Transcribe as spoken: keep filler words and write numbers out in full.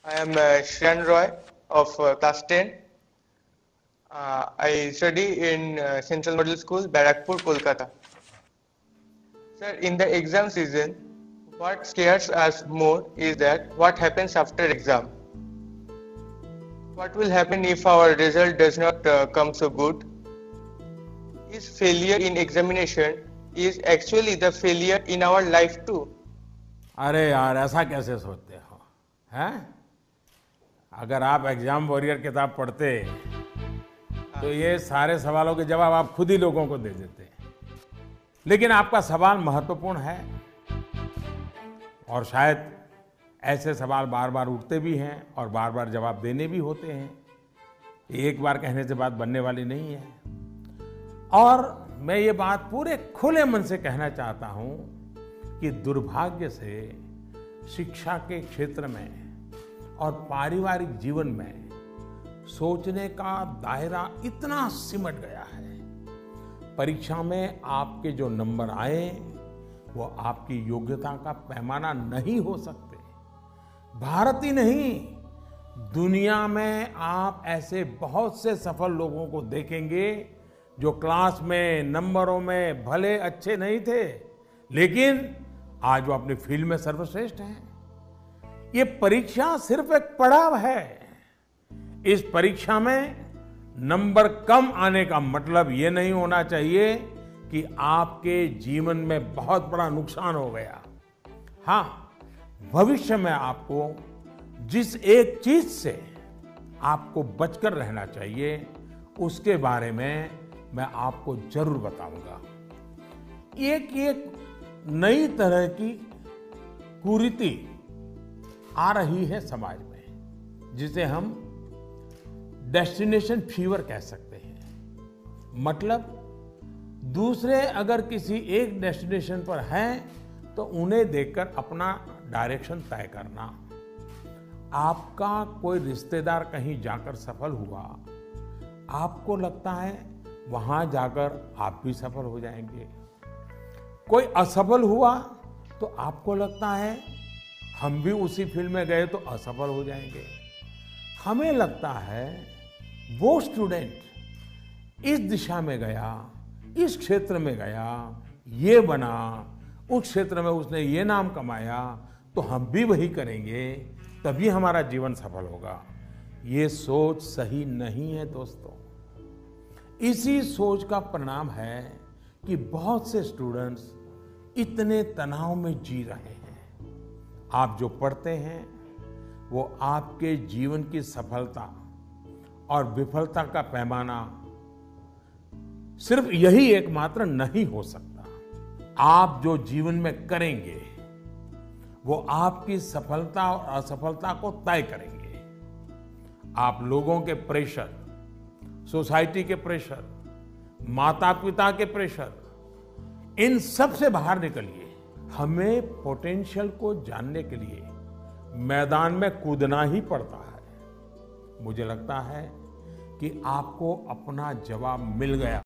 I am uh, Shreyan Roy of uh, class ten. Uh, I study in uh, Central Model School, Barakpur, Kolkata. Sir, in the exam season, what scares us more is that what happens after exam. What will happen if our result does not uh, come so good? Is failure in examination is actually the failure in our life too? अरे यार ऐसा कैसे सोचते हो हैं? अगर आप exam warrior किताब पढ़ते तो ये सारे सवालों के जवाब आप खुद ही लोगों को दे देते। लेकिन आपका सवाल महत्वपूर्ण है और शायद ऐसे सवाल बार बार उठते भी हैं और बार बार जवाब देने भी होते हैं। एक बार कहने से बात बनने वाली नहीं है। और मैं ये बात पूरे खुले मन से कहना चाहता हूं कि दुर्भाग्य से शिक्षा के क्षेत्र में और पारिवारिक जीवन में सोचने का दायरा इतना सिमट गया है। परीक्षा में आपके जो नंबर आए वो आपकी योग्यता का पैमाना नहीं हो सकते। भारत ही नहीं, दुनिया में आप ऐसे बहुत से सफल लोगों को देखेंगे जो क्लास में नंबरों में भले अच्छे नहीं थे, लेकिन आज वो अपनी फील्ड में सर्वश्रेष्ठ हैं। ये परीक्षा सिर्फ एक पड़ाव है। इस परीक्षा में नंबर कम आने का मतलब ये नहीं होना चाहिए कि आपके जीवन में बहुत बड़ा नुकसान हो गया। हाँ, भविष्य में आपको जिस एक चीज से आपको बचकर रहना चाहिए उसके बारे में मैं आपको जरूर बताऊंगा। एक एक नई तरह की कुरीति आ रही है समाज में, जिसे हम डेस्टिनेशन फीवर कह सकते हैं। मतलब दूसरे अगर किसी एक डेस्टिनेशन पर हैं तो उन्हें देखकर अपना डायरेक्शन तय करना। आपका कोई रिश्तेदार कहीं जाकर सफल हुआ, आपको लगता है वहां जाकर आप भी सफल हो जाएंगे। कोई असफल हुआ तो आपको लगता है हम भी उसी फील्ड में गए तो असफल हो जाएंगे। हमें लगता है वो स्टूडेंट इस दिशा में गया, इस क्षेत्र में गया, ये बना, उस क्षेत्र में उसने ये नाम कमाया तो हम भी वही करेंगे, तभी हमारा जीवन सफल होगा। ये सोच सही नहीं है दोस्तों। इसी सोच का परिणाम है कि बहुत से स्टूडेंट्स इतने तनाव में जी रहे हैं। आप जो पढ़ते हैं वो आपके जीवन की सफलता और विफलता का पैमाना सिर्फ यही एकमात्र नहीं हो सकता। आप जो जीवन में करेंगे वो आपकी सफलता और असफलता को तय करेंगे। आप लोगों के प्रेशर, सोसाइटी के प्रेशर, माता पिता के प्रेशर, इन सब से बाहर निकलिए। हमें पोटेंशियल को जानने के लिए मैदान में कूदना ही पड़ता है। मुझे लगता है कि आपको अपना जवाब मिल गया।